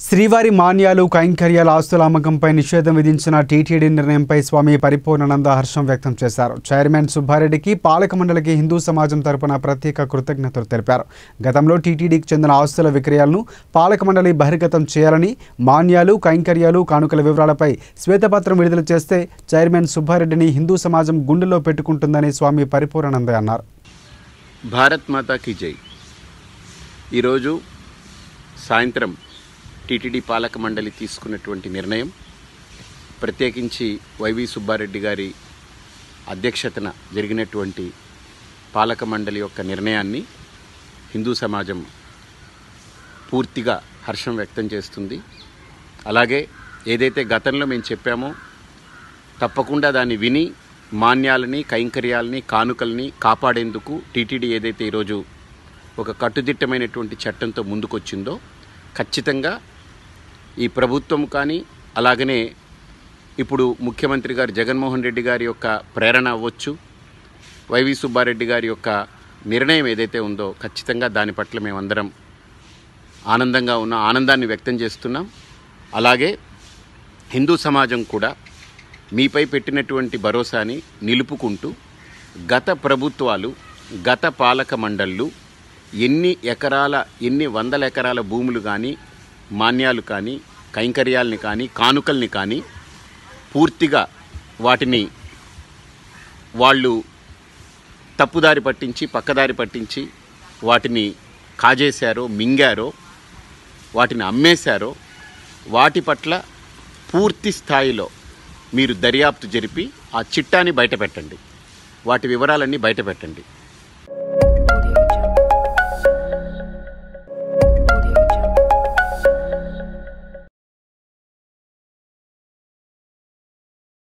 శ్రీవారి మాన్యాలు కైంకర్యాల ఆస్తుల అమ్మకంపై నిషేధం విధించిన టీటీడీ నిర్ణయంపై స్వామి పరిపూర్ణానంద హర్షం వ్యక్తం చేశారు. చైర్మన్ సుబ్బారెడ్డికి పాలక మండలికి హిందూ సమాజం తరపున ప్రత్యేక కృతజ్ఞతలు తెలిపారు. గతంలో టీటీడీకి చెందిన ఆస్తుల విక్రయాలను పాలక మండలి బహిర్గతం చేయాలని, మాన్యాలు కైంకర్యాలు కానుకల వివరాలపై శ్వేతపత్రం విడుదల చేస్తే చైర్మన్ సుబ్బారెడ్డిని హిందూ సమాజం గుండెలో పెట్టుకుంటుందని స్వామి పరిపూర్ణానంద అన్నారు. భారత్ మాతా కీ జై. ఈరోజు సాయంత్రం టీటీడీ పాలక మండలి తీసుకున్నటువంటి నిర్ణయం, ప్రత్యేకించి వైవి సుబ్బారెడ్డి గారి అధ్యక్షతన జరిగినటువంటి పాలక మండలి యొక్క నిర్ణయాన్ని హిందూ సమాజం పూర్తిగా హర్షం వ్యక్తం చేస్తుంది. అలాగే ఏదైతే గతంలో మేము చెప్పామో తప్పకుండా దాన్ని విని మాన్యాలని, కైంకర్యాలని, కానుకల్ని కాపాడేందుకు టీటీడీ ఏదైతే ఈరోజు ఒక కట్టుదిట్టమైనటువంటి చట్టంతో ముందుకొచ్చిందో ఖచ్చితంగా ఈ ప్రభుత్వం కానీ, అలాగనే ఇప్పుడు ముఖ్యమంత్రి గారు జగన్మోహన్ రెడ్డి గారి యొక్క ప్రేరణ అవ్వచ్చు, వైవి సుబ్బారెడ్డి గారి యొక్క నిర్ణయం ఏదైతే ఉందో ఖచ్చితంగా దాని పట్ల మేమందరం ఆనందాన్ని వ్యక్తం చేస్తున్నాం. అలాగే హిందూ సమాజం కూడా మీపై పెట్టినటువంటి భరోసాని నిలుపుకుంటూ గత ప్రభుత్వాలు, గత పాలక మండళ్ళు ఎన్ని వందల ఎకరాల భూములు కానీ, మాన్యాలు కానీ, కైంకర్యాలని కానీ, కానుకల్ని కానీ పూర్తిగా వాటిని వాళ్ళు తప్పుదారి పట్టించి, పక్కదారి పట్టించి వాటిని కాజేశారో, మింగారో, వాటిని అమ్మేశారో వాటి పట్ల పూర్తి స్థాయిలో మీరు దర్యాప్తు జరిపి ఆ చిట్టాని బయటపెట్టండి, వాటి వివరాలన్నీ బయటపెట్టండి.